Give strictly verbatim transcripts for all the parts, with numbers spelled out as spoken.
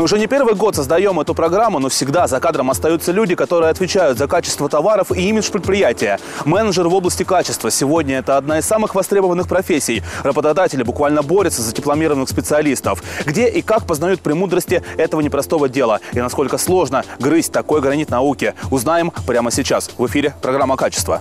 Мы уже не первый год создаем эту программу, но всегда за кадром остаются люди, которые отвечают за качество товаров и имидж предприятия. Менеджер в области качества. Сегодня это одна из самых востребованных профессий. Работодатели буквально борются за дипломированных специалистов. Где и как познают премудрости этого непростого дела? И насколько сложно грызть такой гранит науки? Узнаем прямо сейчас. В эфире программа «Качество».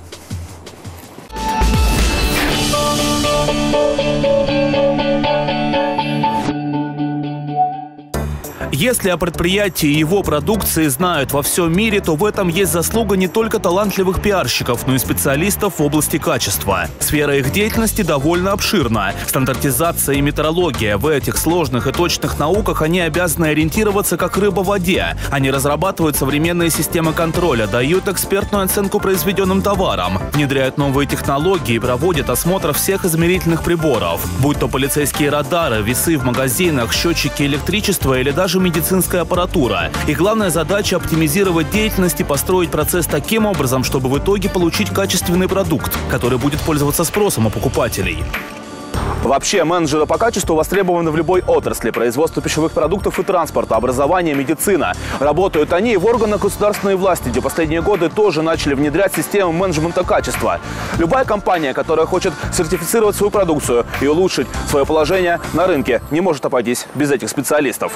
Если о предприятии и его продукции знают во всем мире, то в этом есть заслуга не только талантливых пиарщиков, но и специалистов в области качества. Сфера их деятельности довольно обширна. Стандартизация и метрология. В этих сложных и точных науках они обязаны ориентироваться как рыба в воде. Они разрабатывают современные системы контроля, дают экспертную оценку произведенным товарам, внедряют новые технологии и проводят осмотр всех измерительных приборов. Будь то полицейские радары, весы в магазинах, счетчики электричества или даже медицинская аппаратура. И главная задача – оптимизировать деятельность и построить процесс таким образом, чтобы в итоге получить качественный продукт, который будет пользоваться спросом у покупателей. Вообще, менеджеры по качеству востребованы в любой отрасли – производство пищевых продуктов и транспорта, образование, медицина. Работают они и в органах государственной власти, где последние годы тоже начали внедрять систему менеджмента качества. Любая компания, которая хочет сертифицировать свою продукцию и улучшить свое положение на рынке, не может обойтись без этих специалистов.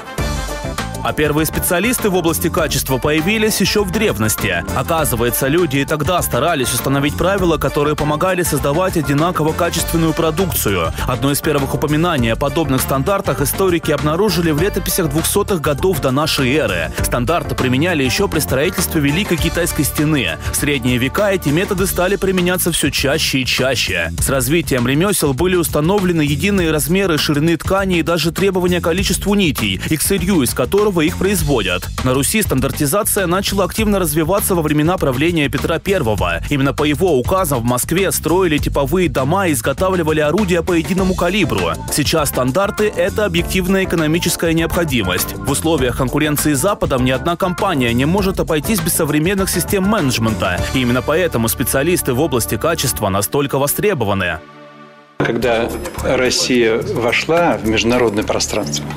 А первые специалисты в области качества появились еще в древности. Оказывается, люди и тогда старались установить правила, которые помогали создавать одинаково качественную продукцию. Одно из первых упоминаний о подобных стандартах историки обнаружили в летописях двухсотых годов до нашей эры. Стандарты применяли еще при строительстве Великой Китайской стены. В средние века эти методы стали применяться все чаще и чаще. С развитием ремесел были установлены единые размеры ширины ткани и даже требования к количеству нитей и к сырью, из которого их производят. На Руси стандартизация начала активно развиваться во времена правления Петра Первого. Именно по его указам в Москве строили типовые дома и изготавливали орудия по единому калибру. Сейчас стандарты – это объективная экономическая необходимость. В условиях конкуренции с Западом ни одна компания не может обойтись без современных систем менеджмента. И именно поэтому специалисты в области качества настолько востребованы. Когда Россия вошла в международное пространство,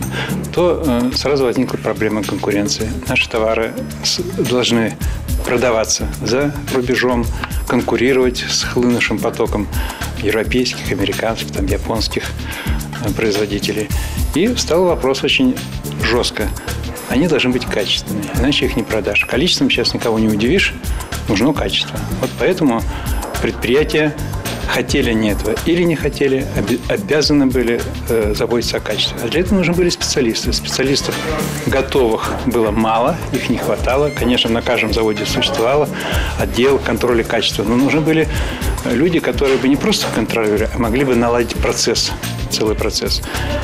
то э, сразу возникла проблема конкуренции. Наши товары с, должны продаваться за рубежом, конкурировать с хлынувшим потоком европейских, американских, там, японских э, производителей. И встал вопрос очень жестко. Они должны быть качественными, иначе их не продашь. Количеством сейчас никого не удивишь, нужно качество. Вот поэтому предприятия, хотели они этого или не хотели, обязаны были э, заботиться о качестве. А для этого нужны были специалисты. Специалистов готовых было мало, их не хватало. Конечно, на каждом заводе существовало отдел контроля качества. Но нужны были люди, которые бы не просто контролировали, а могли бы наладить процесс, целый процесс.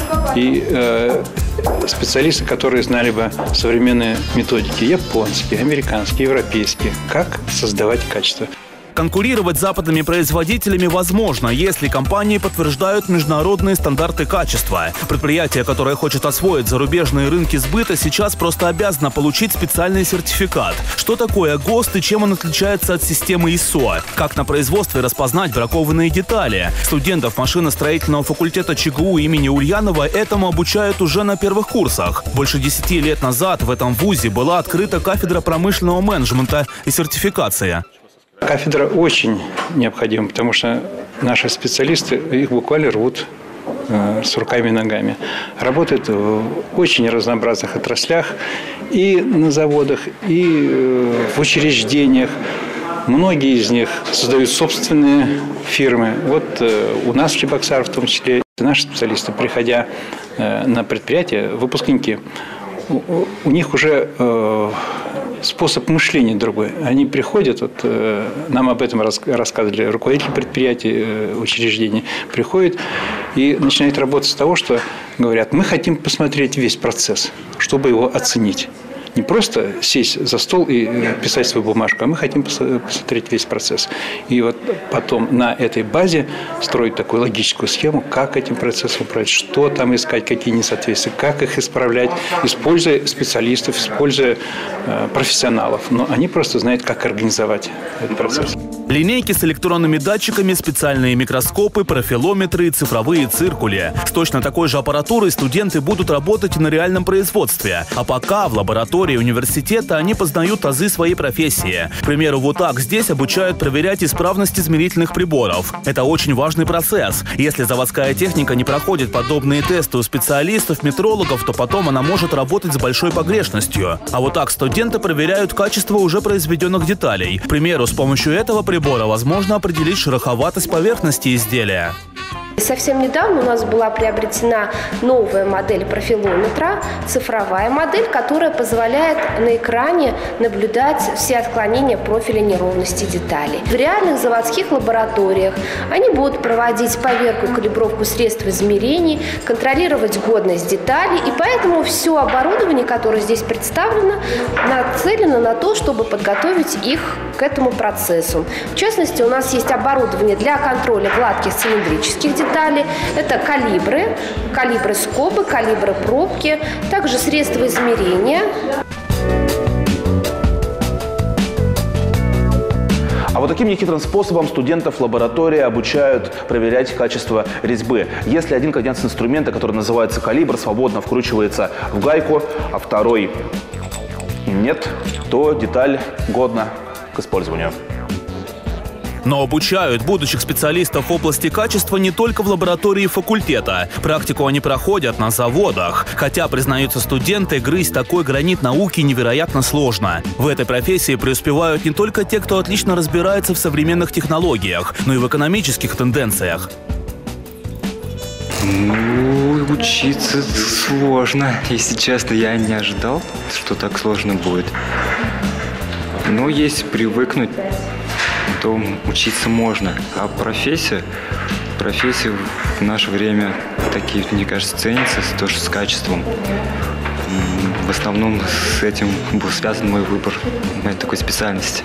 И э, специалисты, которые знали бы современные методики, японские, американские, европейские, как создавать качество. Конкурировать с западными производителями возможно, если компании подтверждают международные стандарты качества. Предприятие, которое хочет освоить зарубежные рынки сбыта, сейчас просто обязано получить специальный сертификат. Что такое ГОСТ и чем он отличается от системы ИСО? Как на производстве распознать бракованные детали? Студентов машиностроительного факультета ЧГУ имени Ульянова этому обучают уже на первых курсах. Больше десяти лет назад в этом вузе была открыта кафедра промышленного менеджмента и сертификации. Кафедра очень необходима, потому что наши специалисты их буквально рвут э, с руками и ногами. Работают в очень разнообразных отраслях и на заводах, и э, в учреждениях. Многие из них создают собственные фирмы. Вот э, у нас в Чебоксарах в том числе наши специалисты, приходя э, на предприятия, выпускники, у, у них уже э, способ мышления другой. Они приходят, вот, э, нам об этом рас, рассказывали руководители предприятий, э, учреждений, приходят и начинают работать с того, что говорят, мы хотим посмотреть весь процесс, чтобы его оценить. Не просто сесть за стол и писать свою бумажку, а мы хотим посмотреть весь процесс. И вот потом на этой базе строить такую логическую схему, как этим процессом управлять, что там искать, какие несоответствия, как их исправлять, используя специалистов, используя э, профессионалов. Но они просто знают, как организовать этот процесс. Линейки с электронными датчиками, специальные микроскопы, профилометры и цифровые циркули. С точно такой же аппаратурой студенты будут работать и на реальном производстве. А пока в лаборатории университета они познают азы своей профессии. К примеру, вот так здесь обучают проверять исправность измерительных приборов. Это очень важный процесс. Если заводская техника не проходит подобные тесты у специалистов, метрологов, то потом она может работать с большой погрешностью. А вот так студенты проверяют качество уже произведенных деталей. К примеру, с помощью этого прибора возможно определить шероховатость поверхности изделия. Совсем недавно у нас была приобретена новая модель профилометра, цифровая модель, которая позволяет на экране наблюдать все отклонения профиля неровности деталей. В реальных заводских лабораториях они будут проводить поверку и калибровку средств измерений, контролировать годность деталей, и поэтому все оборудование, которое здесь представлено, нацелено на то, чтобы подготовить их к этому процессу. В частности, у нас есть оборудование для контроля гладких цилиндрических деталей. Это калибры, калибры скобы, калибры пробки, также средства измерения. А вот таким нехитрым способом студентов в лаборатории обучают проверять качество резьбы. Если один конец инструмента, который называется калибр, свободно вкручивается в гайку, а второй нет, то деталь годна к использованию. Но обучают будущих специалистов в области качества не только в лаборатории факультета. Практику они проходят на заводах. Хотя, признаются студенты, грызть такой гранит науки невероятно сложно. В этой профессии преуспевают не только те, кто отлично разбирается в современных технологиях, но и в экономических тенденциях. Ну, учиться сложно. Если честно, я не ожидал, что так сложно будет. Но если привыкнуть, то учиться можно. А профессия, профессия в наше время такие, мне кажется, ценятся, тоже с качеством. В основном с этим был связан мой выбор моей такой специальности.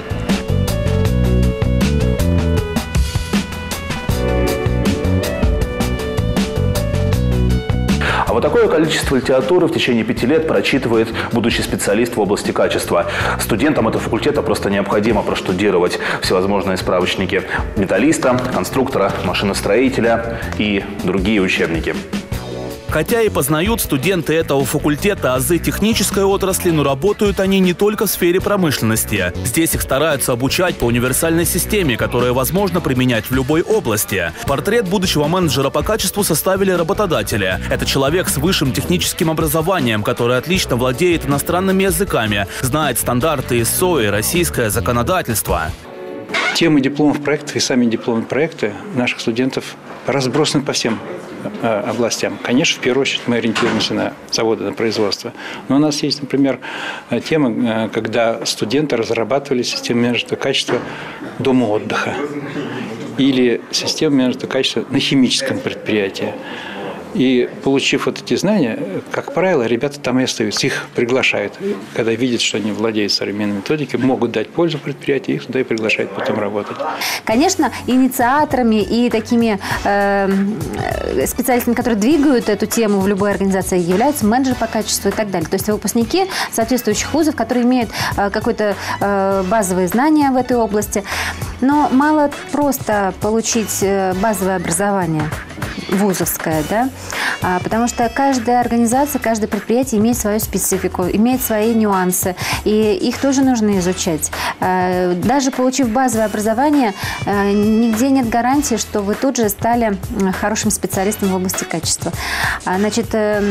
Вот такое количество литературы в течение пяти лет прочитывает будущий специалист в области качества. Студентам этого факультета просто необходимо проштудировать всевозможные справочники металлиста, конструктора, машиностроителя и другие учебники. Хотя и познают студенты этого факультета азы технической отрасли, но работают они не только в сфере промышленности. Здесь их стараются обучать по универсальной системе, которую возможно применять в любой области. Портрет будущего менеджера по качеству составили работодатели. Это человек с высшим техническим образованием, который отлично владеет иностранными языками, знает стандарты ай эс о и российское законодательство. Темы дипломов проектов и сами дипломные проекты наших студентов разбросаны по всем областям. Конечно, в первую очередь мы ориентируемся на заводы, на производство. Но у нас есть, например, тема, когда студенты разрабатывали систему менеджмента качества дома отдыха или систему менеджмента качества на химическом предприятии. И получив вот эти знания, как правило, ребята там и остаются. Их приглашают. Когда видят, что они владеют современной методикой, могут дать пользу предприятию, их туда и приглашают потом работать. Конечно, инициаторами и такими э, специалистами, которые двигают эту тему в любой организации, являются менеджеры по качеству и так далее. То есть выпускники соответствующих вузов, которые имеют э, какое-то э, базовые знания в этой области. Но мало просто получить базовое образование вузовская, да, а, потому что каждая организация, каждое предприятие имеет свою специфику, имеет свои нюансы, и их тоже нужно изучать. А, даже получив базовое образование, а, нигде нет гарантии, что вы тут же стали хорошим специалистом в области качества. А, значит,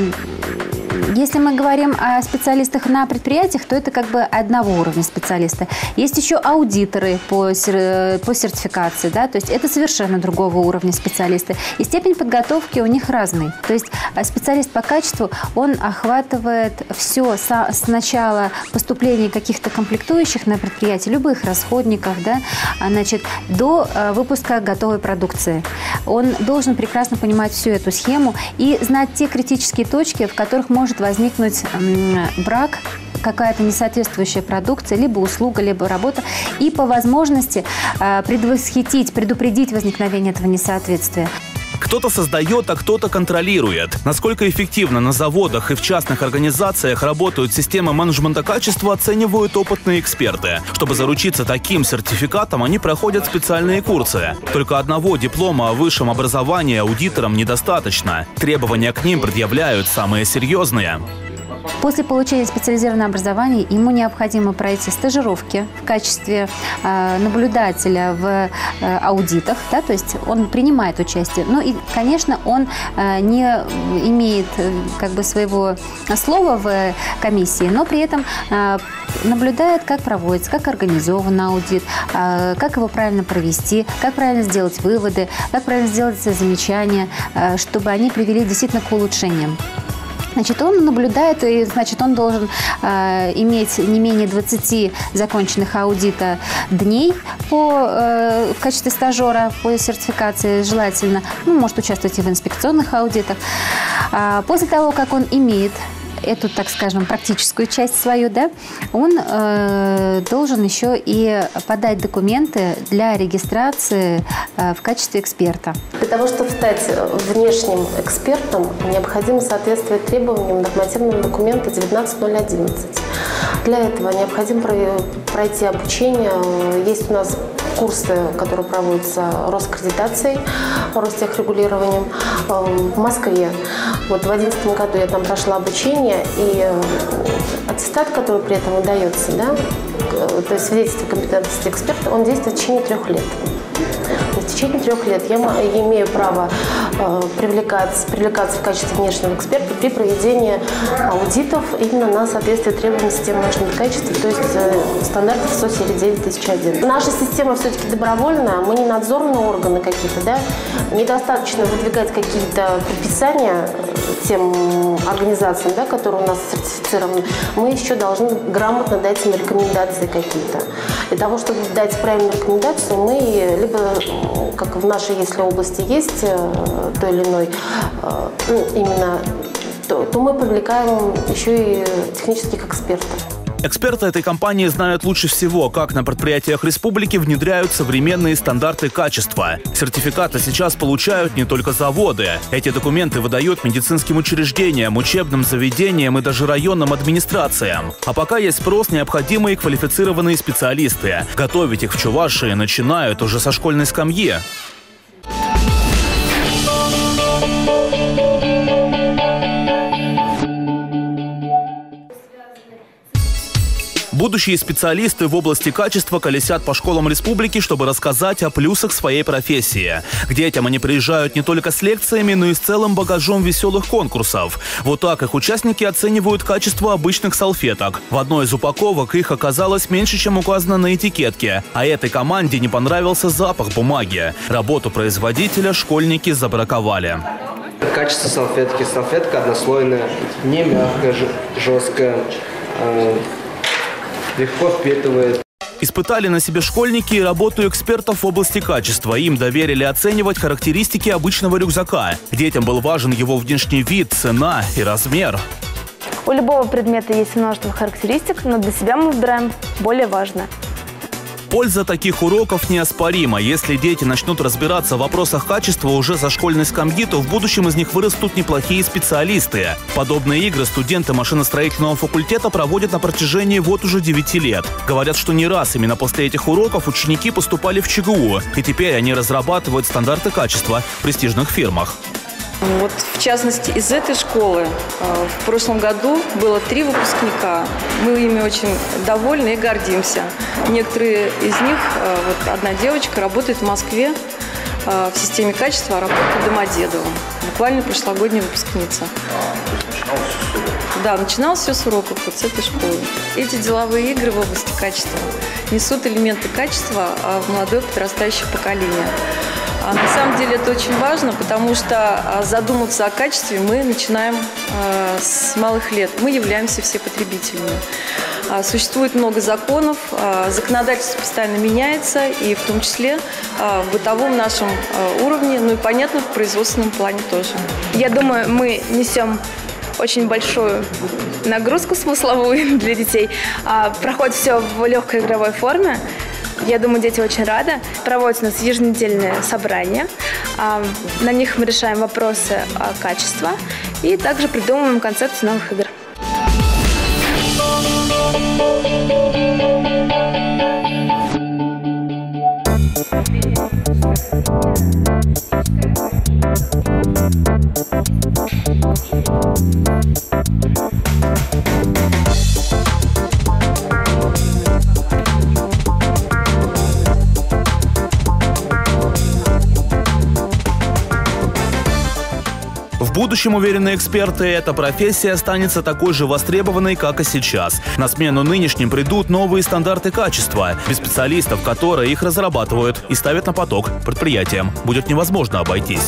если мы говорим о специалистах на предприятиях, то это как бы одного уровня специалиста. Есть еще аудиторы по, по сертификации, да, то есть это совершенно другого уровня специалисты. И степень подготовки у них разный. То есть специалист по качеству, он охватывает все с начала поступления каких-то комплектующих на предприятии, любых расходников, да, значит, до выпуска готовой продукции. Он должен прекрасно понимать всю эту схему и знать те критические точки, в которых может возникнуть брак, какая-то несоответствующая продукция, либо услуга, либо работа, и по возможности предвосхитить, предупредить возникновение этого несоответствия. Кто-то создает, а кто-то контролирует. Насколько эффективно на заводах и в частных организациях работают системы менеджмента качества, оценивают опытные эксперты. Чтобы заручиться таким сертификатом, они проходят специальные курсы. Только одного диплома о высшем образовании аудиторам недостаточно. Требования к ним предъявляют самые серьезные. После получения специализированного образования ему необходимо пройти стажировки в качестве э, наблюдателя в э, аудитах, да, то есть он принимает участие. Ну и, конечно, он э, не имеет э, как бы своего слова в комиссии, но при этом э, наблюдает, как проводится, как организован аудит, э, как его правильно провести, как правильно сделать выводы, как правильно сделать замечания, э, чтобы они привели действительно к улучшениям. Значит, он наблюдает, и, значит, он должен э, иметь не менее двадцати законченных аудита дней по, э, в качестве стажера по сертификации, желательно. Ну, может участвовать и в инспекционных аудитах. А после того, как он имеет эту, так скажем, практическую часть свою, да, он э, должен еще и подать документы для регистрации э, в качестве эксперта. Для того, чтобы стать внешним экспертом, необходимо соответствовать требованиям нормативного документа девятнадцать ноль одиннадцать. Для этого необходимо пройти обучение. Есть у нас курсы, которые проводятся Роскредитацией, Ростехрегулированием в Москве. Вот в две тысячи одиннадцатом году я там прошла обучение, и аттестат, который при этом выдается, да, то есть свидетельство компетентности эксперта, он действует в течение трех лет. В течение трех лет я имею право э, привлекаться, привлекаться в качестве внешнего эксперта при проведении аудитов именно на соответствие требованиям системы менеджмента качества, то есть э, стандартов СО серии девять тысяч один. Наша система все-таки добровольная, мы не надзорные органы какие-то, да, недостаточно выдвигать какие-то предписания тем организациям, да, которые у нас сертифицированы. Мы еще должны грамотно дать им рекомендации какие-то. Для того, чтобы дать правильную рекомендацию, мы либо, как в нашей, если области есть той или иной, ну, именно, то, то мы привлекаем еще и технических экспертов. Эксперты этой компании знают лучше всего, как на предприятиях республики внедряют современные стандарты качества. Сертификаты сейчас получают не только заводы. Эти документы выдают медицинским учреждениям, учебным заведениям и даже районным администрациям. А пока есть спрос, необходимые квалифицированные специалисты. Готовить их в Чувашии начинают уже со школьной скамьи. Будущие специалисты в области качества колесят по школам республики, чтобы рассказать о плюсах своей профессии. К детям они приезжают не только с лекциями, но и с целым багажом веселых конкурсов. Вот так их участники оценивают качество обычных салфеток. В одной из упаковок их оказалось меньше, чем указано на этикетке. А этой команде не понравился запах бумаги. Работу производителя школьники забраковали. Качество салфетки. Салфетка однослойная, не мягкая, жесткая. Легко впитывает. Испытали на себе школьники и работу экспертов в области качества. Им доверили оценивать характеристики обычного рюкзака. Детям был важен его внешний вид, цена и размер. У любого предмета есть множество характеристик, но для себя мы выбираем более важное. Польза таких уроков неоспорима. Если дети начнут разбираться в вопросах качества уже со школьной скамьи, то в будущем из них вырастут неплохие специалисты. Подобные игры студенты машиностроительного факультета проводят на протяжении вот уже девяти лет. Говорят, что не раз именно после этих уроков ученики поступали в ЧГУ, и теперь они разрабатывают стандарты качества в престижных фирмах. Вот, в частности, из этой школы в прошлом году было три выпускника. Мы ими очень довольны и гордимся. Некоторые из них, вот одна девочка работает в Москве в системе качества, а работает в Домодедово. Буквально прошлогодняя выпускница. Да, начиналось все с уроков вот с этой школы. Эти деловые игры в области качества несут элементы качества в молодое подрастающее поколение. А на самом деле это очень важно, потому что задуматься о качестве мы начинаем э, с малых лет. Мы являемся все потребителями. А, существует много законов, а, законодательство постоянно меняется, и в том числе а, в бытовом нашем а, уровне, ну и, понятно, в производственном плане тоже. Я думаю, мы несем очень большую нагрузку смысловую для детей. А, проходит все в легкой игровой форме. Я думаю, дети очень рады. Проводятся у нас еженедельные собрания. На них мы решаем вопросы качества и также придумываем концепцию новых игр. В будущем, уверены эксперты, эта профессия останется такой же востребованной, как и сейчас. На смену нынешним придут новые стандарты качества, без специалистов, которые их разрабатывают и ставят на поток предприятиям. Будет невозможно обойтись.